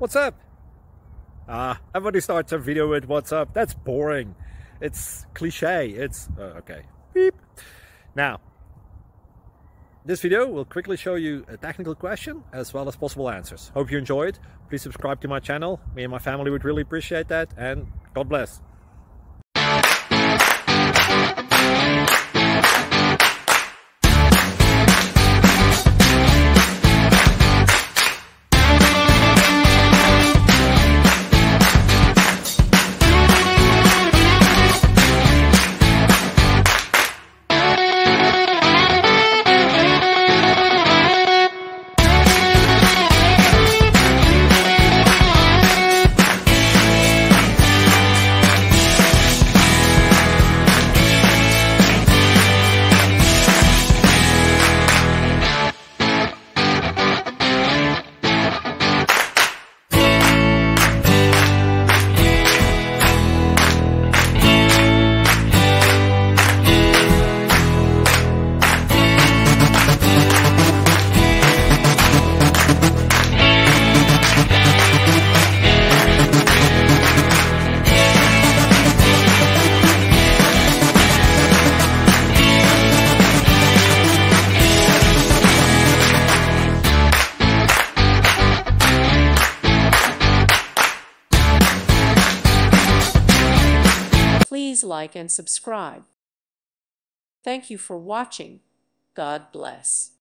What's up? Everybody starts a video with what's up. That's boring. It's cliche. It's okay. Beep. Now, this video will quickly show you a technical question as well as possible answers. Hope you enjoy it. Please subscribe to my channel. Me and my family would really appreciate that, and God bless. Please like and subscribe. Thank you for watching. God bless.